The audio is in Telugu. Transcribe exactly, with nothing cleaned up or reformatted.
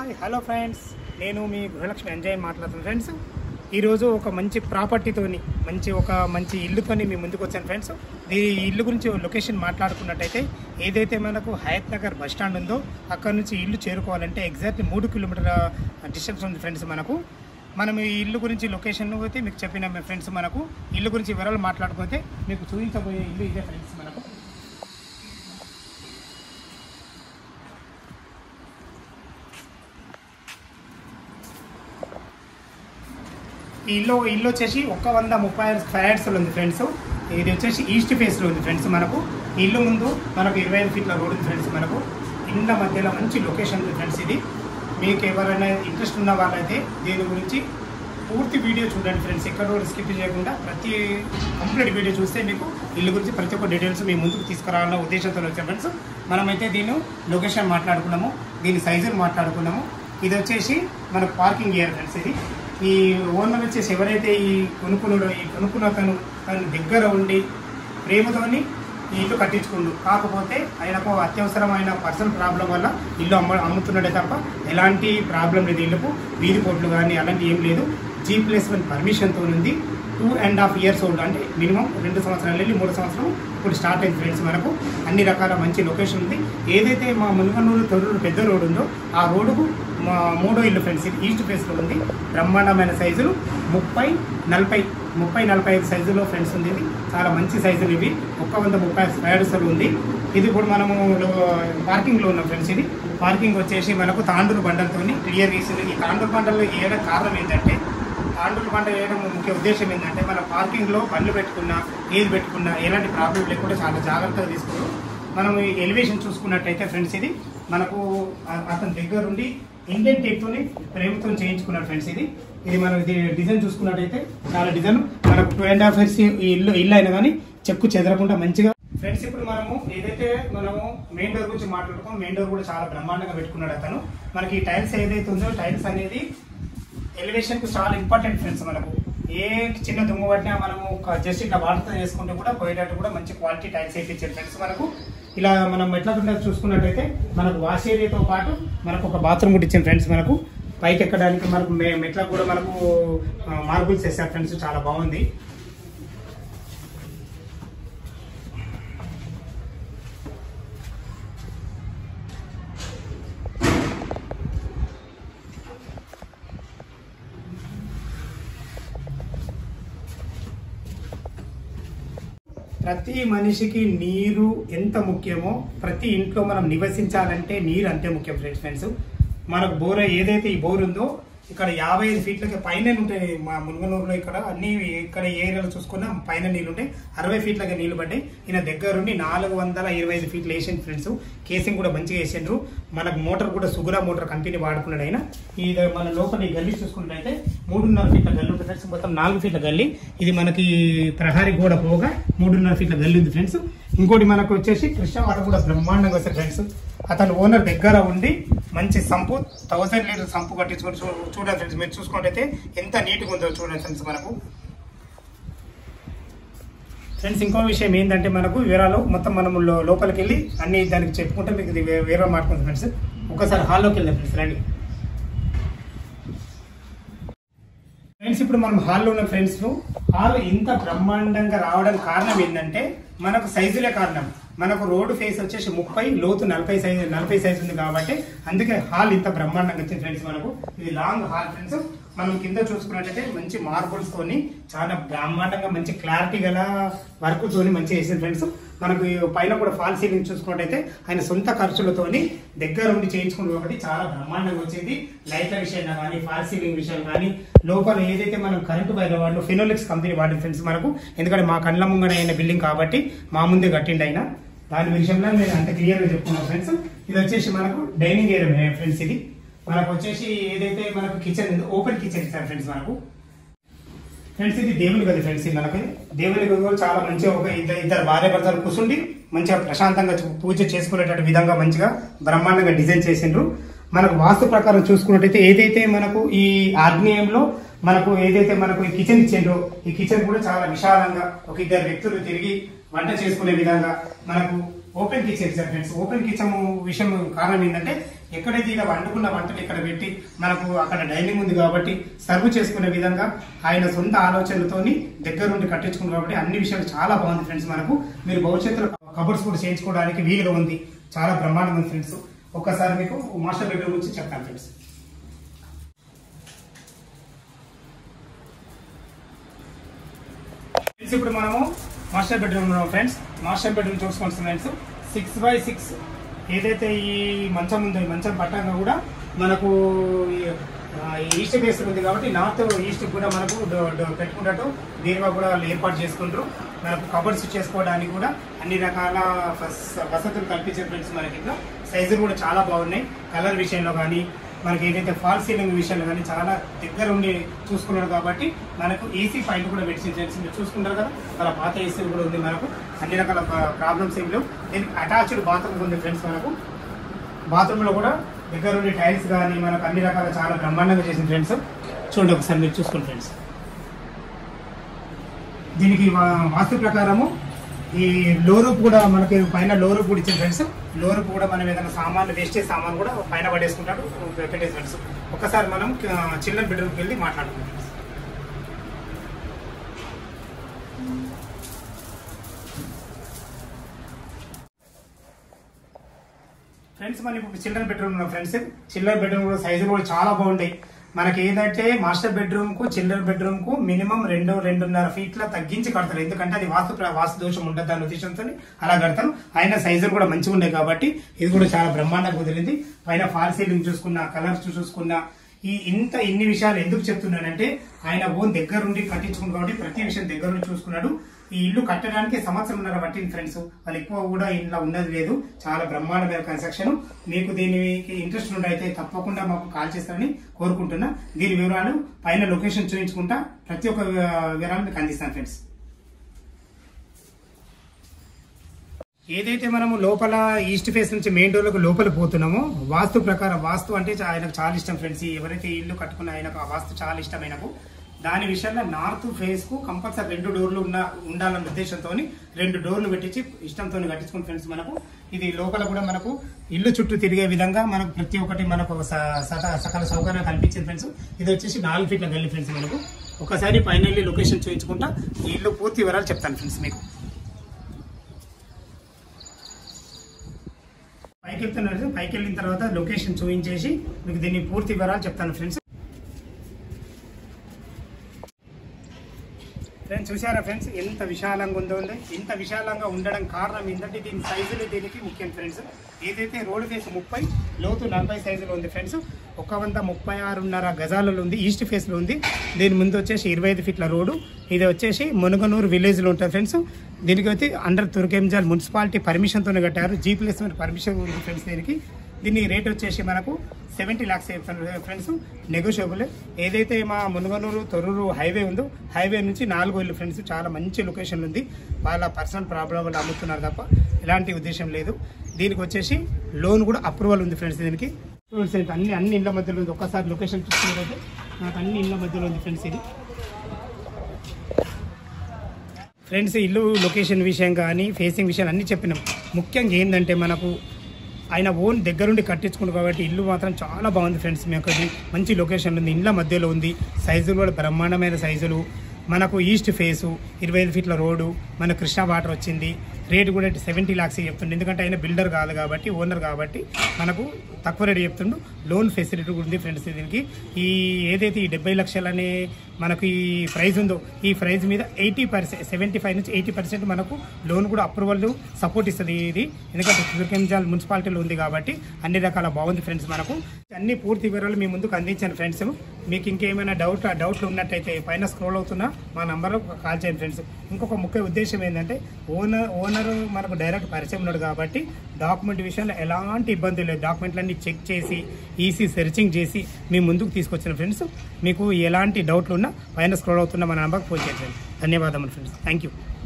హాయ్ హలో ఫ్రెండ్స్, నేను మీ గృహలక్ష్మి ఎంజాయ్ మాట్లాడుతున్నాను ఫ్రెండ్స్. ఈరోజు ఒక మంచి ప్రాపర్టీతోని మంచి ఒక మంచి ఇల్లుతోని మీ ముందుకు వచ్చాను ఫ్రెండ్స్. ఈ ఇల్లు గురించి లొకేషన్ మాట్లాడుకున్నట్టయితే ఏదైతే మనకు హయత్ నగర్ బస్ స్టాండ్ ఉందో అక్కడ నుంచి ఇల్లు చేరుకోవాలంటే ఎగ్జాక్ట్లీ మూడు కిలోమీటర్ల డిస్టెన్స్ ఉంది ఫ్రెండ్స్. మనకు మనం ఈ ఇల్లు గురించి లొకేషన్ అయితే మీకు చెప్పిన ఫ్రెండ్స్. మనకు ఇల్లు గురించి వివరాలు మాట్లాడుకుంటే మీకు చూపించబోయే ఇల్లు ఇదే ఫ్రెండ్స్. మనకు ఈ ఇల్లు ఇల్లు వచ్చేసి ఒక వంద ముప్పై ఐదు స్క్వేర్స్లో ఉంది ఫ్రెండ్స్. ఇది వచ్చేసి ఈస్ట్ ఫేస్లో ఉంది ఫ్రెండ్స్. మనకు ఇల్లు ముందు మనకు ఇరవై ఐదు ఫీట్ల రోడ్ ఉంది ఫ్రెండ్స్. మనకు ఇండ్ల మధ్యలో మంచి లొకేషన్ ఉంది ఫ్రెండ్స్. ఇది మీకు ఎవరైనా ఇంట్రెస్ట్ ఉన్న వాళ్ళైతే దీని గురించి పూర్తి వీడియో చూడండి ఫ్రెండ్స్. ఎక్కడ కూడా స్కిప్ చేయకుండా ప్రతి కంప్లీట్ వీడియో చూస్తే మీకు ఇల్లు గురించి ప్రతి ఒక్క డీటెయిల్స్ మీ ముందుకు తీసుకురావాలన్న ఉద్దేశంతో వచ్చాం ఫ్రెండ్స్. మనమైతే దీన్ని లొకేషన్ మాట్లాడుకున్నాము, దీని సైజులు మాట్లాడుకున్నాము. ఇది వచ్చేసి మనకు పార్కింగ్ ఏరియా ఫ్రెండ్స్. ఇది ఈ ఓనర్ వచ్చేసి ఎవరైతే ఈ కొనుక్కున్నాడో ఈ కొనుక్కున్న తను తను దగ్గర ఉండి ప్రేమతోని ఈ ఇల్లు కట్టించుకుండు. కాకపోతే ఆయనకు అత్యవసరమైన పర్సనల్ ప్రాబ్లం వల్ల ఇల్లు అమ్మ అమ్ముతున్నాడే తప్ప ఎలాంటి ప్రాబ్లం లేదు. ఇల్లుకు వీధి పోట్లు కానీ అలాంటి ఏం లేదు. జీ ప్లస్ వన్ పర్మిషన్తో ఉంది. Two and half years old, అంటే మినిమం రెండు సంవత్సరాలు వెళ్ళి మూడు సంవత్సరం ఇప్పుడు స్టార్ట్ అయింది ఫ్రెండ్స్. మనకు అన్ని రకాల మంచి లొకేషన్ ఉంది. ఏదైతే మా మునుగనూరు తొర్రూరు పెద్ద రోడ్డు ఉందో ఆ రోడ్డుకు మా మూడో ఇల్లు ఫ్రెండ్స్. ఇది ఈస్ట్ ఫేస్లో ఉంది. బ్రహ్మాండమైన సైజులు ముప్పై నలభై ముప్పై నలభై ఐదు సైజులో ఫ్రెండ్స్ ఉంది. ఇది చాలా మంచి సైజులు. ఇవి ఒక్క వంద ముప్పై స్క్వేర్స్లో ఉంది. ఇది ఇప్పుడు మనము పార్కింగ్లో ఉన్నాం ఫ్రెండ్స్. ఇది పార్కింగ్ వచ్చేసి మనకు తాండూరు బండలతో క్లియర్ చేసింది. ఈ తాండూరు బండలు వేయడం కారణం ఏంటంటే తాండూరు బండ వేయడం ముఖ్య ఉద్దేశం ఏంటంటే మన పార్కింగ్లో బండ్లు పెట్టుకున్నా ఏది పెట్టుకున్నా ఎలాంటి ప్రాబ్లం లేకుండా చాలా జాగ్రత్తగా తీసుకున్నాం. మనం ఈ ఎలివేషన్ చూసుకున్నట్టయితే ఫ్రెండ్స్ ఇది మనకు అతని దగ్గర ఉండి ఇండియన్ టేక్తోని ప్రేమతో చేయించుకున్నాడు ఫ్రెండ్స్. ఇది ఇది మనం ఇది డిజైన్ చూసుకున్నట్టయితే చాలా డిజైన్ మనకు టూ అండ్ హాఫ్ ఇయర్స్ ఇల్లు ఇల్లు అయినా కానీ చెక్కు చెదరకుండా మంచిగా ఫ్రెండ్స్. ఇప్పుడు మనము ఏదైతే మనము మెయిన్ డోర్ గురించి మాట్లాడుతాం, మెయిన్ డోర్ కూడా చాలా బ్రహ్మాండంగా పెట్టుకున్నాడు అతను. మనకి ఈ టైల్స్ ఏదైతే ఉందో టైల్స్ అనేది ఎలివేషన్ కు చాలా ఇంపార్టెంట్ ఫ్రెండ్స్. మనకు ఏ చిన్న దుమ్ము పట్టినా మనము జస్ట్ ఇట్లా వాటర్ చేసుకుంటే కూడా పోయేటట్టు కూడా మంచి క్వాలిటీ టైల్స్ వేయించారు ఫ్రెండ్స్. మనకు ఇలా మనం ఎట్లా చూసుకున్నట్టయితే మనకు వాష్ ఏరియాతో పాటు మనకు ఒక బాత్రూమ్ కూడా ఇచ్చింది ఫ్రెండ్స్. మనకు పైకి ఎక్కడానికి మనకు మెట్లకు కూడా మనకు మార్బుల్స్ వేసారు ఫ్రెండ్స్. చాలా బాగుంది. ప్రతి మనిషికి నీరు ఎంత ముఖ్యమో ప్రతి ఇంట్లో మనం నివసించాలంటే నీరు అంతే ముఖ్యం ఫ్రెండ్స్. ఫ్రెండ్స్ మనకు బోర్ ఏదైతే ఈ బోర్ ఉందో ఇక్కడ యాభై ఐదు ఫీట్లకి పైన ఉంటాయి. మా మునుగనూరులో ఇక్కడ అన్ని ఇక్కడ ఏరియాలో చూసుకున్నా పైన నీళ్ళు ఉంటాయి. అరవై ఫీట్లకి నీళ్లు పడ్డాయి. ఈయన దగ్గరుండి నాలుగు వందల ఇరవై ఐదు ఫీట్లు వేసిండు ఫ్రెండ్స్. కేసింగ్ కూడా మంచిగా వేసిండ్రు. మనకు మోటార్ కూడా సుగురా మోటార్ కంపెనీ వాడుకున్నాడు ఆయన. ఇది మన లోపల ఈ గల్లీ చూసుకున్నట్టయితే మూడున్నర ఫీట్ల గల్లి ఉంటుంది ఫ్రెండ్స్. మొత్తం నాలుగు ఫీట్ల గల్లి. ఇది మనకి ప్రహారీ గోడ పోగా మూడున్నర ఫీట్ల గల్లి ఉంది ఫ్రెండ్స్. ఇంకోటి మనకు వచ్చేసి కృష్ణ వాటర్ కూడా బ్రహ్మాండంగా వస్తాయి ఫ్రెండ్స్. అతను ఓనర్ దగ్గర ఉండి మంచి సంపు థౌసండ్ లీటర్ సంపు కట్టించుకొని చూడండి ఫ్రెండ్స్. మీరు చూసుకుంటే ఎంత నీట్గా ఉందో చూడండి ఫ్రెండ్స్. మనకు ఫ్రెండ్స్ ఇంకో విషయం ఏంటంటే మనకు వివరాలు మొత్తం మనం లోపలికి వెళ్ళి అన్ని దానికి చెప్పుకుంటే మీకు ఇది వేరే మాట్లాడుతుంది ఫ్రెండ్స్. ఒకసారి హాల్లోకి వెళ్దాం ఫ్రెండ్స్. రండి ఫ్రెండ్స్. ఇప్పుడు మనం హాల్లో ఉన్న ఫ్రెండ్స్ హాల్ ఇంత బ్రహ్మాండంగా రావడానికి కారణం ఏంటంటే మనకు సైజులే కారణం. మనకు రోడ్డు ఫేస్ వచ్చేసి ముప్పై లోతు నలభై సైజు నలభై సైజు ఉంది కాబట్టి అందుకే హాల్ ఇంత బ్రహ్మాండంగా వచ్చింది ఫ్రెండ్స్. మనకు ఇది లాంగ్ హాల్ ఫ్రెండ్స్. మనం కింద చూసుకున్నట్టయితే మంచి మార్బుల్స్ తోని చాలా బ్రహ్మాండంగా మంచి క్లారిటీ గల వర్క్ తోని మంచిగా వేసింది ఫ్రెండ్స్. మనకు పైన కూడా ఫాల్ సీలింగ్ చూసుకున్నట్టయితే ఆయన సొంత ఖర్చులతోని దగ్గర ఉండి చేయించుకుంటూ ఒకటి చాలా బ్రహ్మాండంగా వచ్చింది. లైట్ల విషయంలో కానీ ఫాల్ సీలింగ్ విషయం కానీ లోపల ఏదైతే మనం కరెంటు వైర్ వాడు ఫినోలిక్స్ కంపెనీ వాడింది ఫ్రెండ్స్. మనకు ఎందుకంటే మా కళ్ళ ముంగడ అయిన బిల్డింగ్ కాబట్టి మా ముందే కట్టిండి అయినా దాని విషయంలో నేను అంత క్లియర్గా చెప్తున్నాను ఫ్రెండ్స్. ఇది వచ్చేసి మనకు డైనింగ్ ఏరియా ఫ్రెండ్స్. ఇది మనకు వచ్చేసి ఏదైతే మనకు కిచెన్ ఓపెన్ కిచెన్ ఇస్తారు ఫ్రెండ్స్. మనకు ఫ్రెండ్స్ ఇది దేవుని గది ఫ్రెండ్స్. మనకి దేవుని గది చాలా మంచిగా ఒక ఇద్దరు ఇద్దరు భార్య భర్తలు కూర్చుండి మంచిగా ప్రశాంతంగా పూజ చేసుకునేటట్టు విధంగా మంచిగా బ్రహ్మాండంగా డిజైన్ చేసిండ్రు. మనకు వాస్తు ప్రకారం చూసుకున్నట్టయితే ఏదైతే మనకు ఈ ఆగ్నేయంలో మనకు ఏదైతే మనకు ఈ కిచెన్ ఇచ్చిండ్రో ఈ కిచెన్ కూడా చాలా విశాలంగా ఒక ఇద్దరు వ్యక్తులు తిరిగి వంట చేసుకునే విధంగా మనకు ఓపెన్ కిచెన్ ఇచ్చారు ఫ్రెండ్స్. ఓపెన్ కిచెన్ విషయం కారణం ఏంటంటే ఎక్కడైతే ఇలా వండుకున్న వంటలు ఇక్కడ పెట్టి మనకు అక్కడ డైనింగ్ ఉంది కాబట్టి సర్వ్ చేసుకునే విధంగా ఆయన సొంత ఆలోచనలతోని దగ్గరుండి కట్టించుకున్నారు కాబట్టి అన్ని విషయాలు చాలా బాగుంది ఫ్రెండ్స్. మనకు మీరు భవిష్యత్తులో కబోర్డ్స్ కూడా చేయించుకోవడానికి వీలుగా ఉంది, చాలా బ్రహ్మాండంగా ఉంది ఫ్రెండ్స్. ఒక్కసారి మీకు మాస్టర్ బెడ్రూమ్ గురించి చెప్తాను ఫ్రెండ్స్. ఇప్పుడు మనము మాస్టర్ బెడ్రూమ్ ఉన్నాం ఫ్రెండ్స్. మాస్టర్ బెడ్రూమ్ చూసుకోండి ఫ్రెండ్స్. సిక్స్ బై సిక్స్ ఏదైతే ఈ మంచం ఉందో ఈ మంచం పట్టంగా కూడా మనకు ఈస్ట్ ఫేస్ ఉంది కాబట్టి నార్త్ ఈస్ట్ కూడా మనకు పెట్టుకున్నట్టు దీనిగా కూడా వాళ్ళు ఏర్పాటు చేసుకుంటారు. మనకు కబర్డ్స్ చేసుకోవడానికి కూడా అన్ని రకాల వసతులు కల్పించారు ఫ్రెండ్స్. మనకి ఇంకా సైజులు కూడా చాలా బాగున్నాయి. కలర్ విషయంలో కానీ మనకి ఏదైతే ఫాల్ సీలింగ్ విషయంలో కానీ చాలా దగ్గర ఉండి చూసుకున్నారు కాబట్టి మనకు ఏసీ పాయింట్ కూడా మెడిసిన్ ఫ్రెండ్స్. మీరు చూసుకుంటారు కదా చాలా పాత ఏసీ కూడా ఉంది. మనకు అన్ని రకాల ప్రాబ్లమ్స్ ఏం లేవు. దీనికి అటాచ్డ్ బాత్రూమ్ ఉంది ఫ్రెండ్స్. మనకు బాత్రూంలో కూడా దగ్గర ఉండి టైల్స్ కానీ మనకు అన్ని రకాల చాలా బ్రహ్మాండంగా చేసింది ఫ్రెండ్స్. చూడండి ఒకసారి మీరు చూసుకోండి ఫ్రెండ్స్. దీనికి వాస్తు ప్రకారము ఈ లో రూప్ కూడా మనకి పైన లో రూప్ కూడా ఇచ్చింది ఫ్రెండ్స్. లో రూప్ కూడా మనం ఏదైనా సామాన్లు వేస్టేజ్ సామాన్ కూడా పైన పడేసుకుంటాడు పెట్టేసి ఫ్రెండ్స్. ఒకసారి మనం చిల్డ్రన్ బెడ్రూమ్కి వెళ్ళి మాట్లాడుకుంటాం ఫ్రెండ్స్. మనం ఇప్పుడు చిల్డ్రన్ బెడ్రూమ్ ఉన్నాం ఫ్రెండ్స్. చిల్డ్రన్ బెడ్రూమ్ కూడా సైజులు కూడా చాలా బాగుంటాయి. మనకి ఏదంటే మాస్టర్ బెడ్రూమ్ కు చిల్డ్రన్ బెడ్రూమ్ కు మినిమం రెండు రెండున్నర ఫీట్ల తగ్గించి కడతారు. ఎందుకంటే అది వాస్తు వాస్తు దోషం ఉండదు దాని ఉద్దేశంతో అలా కడతారు. అయినా సైజులు కూడా మంచిగా ఉన్నాయి కాబట్టి ఇది కూడా చాలా బ్రహ్మాండంగా కుదిరింది. పైన ఫాల్ సీలింగ్ చూసుకున్నా, కలర్స్ చూసుకున్నా, ఈ ఇంత ఇన్ని విషయాలు ఎందుకు చెప్తున్నానంటే ఆయన ఓన్ దగ్గరుండి కట్టించుకున్నాడు కాబట్టి ప్రతి విషయం దగ్గరుండి చూసుకున్నాడు. ఈ ఇల్లు కట్టడానికి సంవత్సరంన్నర పట్టింది ఫ్రెండ్స్. వాళ్ళు ఎక్కువ కూడా ఇంట్లో ఉన్నది లేదు. చాలా బ్రహ్మాండమైన కన్స్ట్రక్షన్. మీకు దీనికి ఇంట్రెస్ట్ ఉండైతే తప్పకుండా మాకు కాల్ చేస్తారని కోరుకుంటున్నా. దీని వివరాలు పైన లొకేషన్ చూపించుకుంటా ప్రతి ఒక్క వివరాలు మీకు అందిస్తాను ఫ్రెండ్స్. ఏదైతే మనము లోపల ఈస్ట్ ఫేస్ నుంచి మెయిన్ డోర్ లకు లోపల పోతున్నామో వాస్తు ప్రకారం, వాస్తు అంటే ఆయనకు చాలా ఇష్టం ఫ్రెండ్స్. ఎవరైతే ఇల్లు కట్టుకున్న ఆయనకు ఆ వాస్తు చాలా ఇష్టం ఆయనకు. దాని విషయంలో నార్త్ ఫేస్ కు కంపల్సరీ రెండు డోర్లు ఉన్న ఉండాలన్న ఉద్దేశంతో రెండు డోర్లు పెట్టించి ఇష్టంతో కట్టించుకుని ఫ్రెండ్స్. మనకు ఇది లోపల కూడా మనకు ఇల్లు చుట్టూ తిరిగే విధంగా మనకు ప్రతి ఒక్కటి మనకు సకల సౌకర్యం కల్పించింది ఫ్రెండ్స్. ఇది వచ్చేసి నాలుగు ఫీట్ల గల్లి ఫ్రెండ్స్. మనకు ఒకసారి ఫైనల్లీ లొకేషన్ చూపించుకుంటా ఈ ఇల్లు పూర్తి వివరాలు చెప్తాను ఫ్రెండ్స్. మీకు పైకి వెళ్తున్నారు. పైకి వెళ్ళిన తర్వాత లొకేషన్ చూపించేసి మీకు దీన్ని పూర్తి వివరాలు చెప్తాను ఫ్రెండ్స్. ఫ్రెండ్స్ చూసారా ఫ్రెండ్స్ ఎంత విశాలంగా ఉందో. ఇంత విశాలంగా ఉండడం కారణం ఏంటంటే దీని సైజులు దీనికి ముఖ్యం ఫ్రెండ్స్. ఏదైతే రోడ్ ఫేస్ ముప్పై లోతు నలభై సైజులో ఉంది ఫ్రెండ్స్. ఒక వంద ముప్పై ఆరున్నర గజాలలో ఉంది. ఈస్ట్ ఫేస్లో ఉంది. దీని ముందు వచ్చేసి ఇరవై ఐదు ఫీట్ల రోడ్డు. ఇది వచ్చేసి మునుగనూరు విలేజ్లో ఉంటుంది ఫ్రెండ్స్. దీనికి అయితే అండర్ తుర్కెంజాల్ మున్సిపాలిటీ పర్మిషన్తోనే కట్టారు. జీ ప్లస్ పర్మిషన్ ఉంది ఫ్రెండ్స్. దీనికి దీని రేట్ వచ్చేసి మనకు సెవెంటీ ల్యాక్స్ ఫ్రెండ్స్. నెగోషియబుల్. ఏదైతే మా మునుగనూరు తొర్రూరు హైవే ఉందో హైవే నుంచి నాలుగు ఇల్లు ఫ్రెండ్స్. చాలా మంచి లొకేషన్ ఉంది. వాళ్ళ పర్సనల్ ప్రాబ్లం వల్ల అమ్ముతున్నారు తప్ప ఎలాంటి ఉద్దేశం లేదు. దీనికి వచ్చేసి లోన్ కూడా అప్రూవల్ ఉంది ఫ్రెండ్స్. దీనికి అన్ని అన్ని ఇళ్ల మధ్యలో ఉంది. ఒక్కసారి లొకేషన్ చూసుకున్నట్లయితే నాకు అన్ని ఇళ్ల మధ్యలో ఉంది ఫ్రెండ్స్. ఇది ఫ్రెండ్స్ ఇల్లు లొకేషన్ విషయం కానీ ఫేసింగ్ విషయాలు అన్నీ చెప్పినాం. ముఖ్యంగా ఏంటంటే మనకు ఆయన ఓన్ దగ్గరుండి కట్టించుకుంటు కాబట్టి ఇల్లు మాత్రం చాలా బాగుంది ఫ్రెండ్స్. మీకు మంచి లొకేషన్ ఉంది. ఇళ్ళ మధ్యలో ఉంది. సైజులు కూడా బ్రహ్మాండమైన సైజులు. మనకు ఈస్ట్ ఫేసు, ఇరవై ఐదు ఫీట్ల రోడ్డు, మన కృష్ణా వాటర్ వచ్చింది. రేటు కూడా సెవెంటీ ల్యాక్స్ చెప్తుండే. ఎందుకంటే ఆయన బిల్డర్ కాదు కాబట్టి, ఓనర్ కాబట్టి మనకు తక్కువ రేటు చెప్తుండు. లోన్ ఫెసిలిటీ కూడా ఉంది ఫ్రెండ్స్. దీనికి ఈ ఏదైతే ఈ డెబ్బై లక్షలనే మనకు ఈ ప్రైజ్ ఉందో ఈ ప్రైజ్ మీద ఎయిటీ పర్సెంట్ సెవెంటీ ఫైవ్ నుంచి ఎయిటీ పర్సెంట్ మనకు లోన్ కూడా అప్రూవల్ సపోర్ట్ ఇస్తుంది ఇది. ఎందుకంటే తుర్కెంజాల్ మున్సిపాలిటీలో ఉంది కాబట్టి అన్ని రకాల బాగుంది ఫ్రెండ్స్. మనకు అన్ని పూర్తి వివరాలు మీ ముందుకు అందించాను ఫ్రెండ్స్. మీకు ఇంకేమైనా డౌట్ డౌట్లు ఉన్నట్టయితే పైన స్క్రోల్ అవుతున్నా మా నంబర్లో కాల్ చేయండి ఫ్రెండ్స్. ఇంకొక ముఖ్య ఉద్దేశం ఏంటంటే ఓనర్ ఓనర్ మనకు డైరెక్ట్ పరిచయం ఉన్నాడు కాబట్టి డాక్యుమెంట్ విషయంలో ఎలాంటి ఇబ్బంది లేదు. డాక్యుమెంట్లన్నీ చెక్ చేసి ఈసీ సెర్చింగ్ చేసి మీ ముందుకు తీసుకొచ్చిన ఫ్రెండ్స్. మీకు ఎలాంటి డౌట్లు ఉన్నా పైన స్క్రోల్ అవుతున్నా మన నంబర్కి ఫోన్ చేయండి. ధన్యవాదములు ఫ్రెండ్స్. Thank you.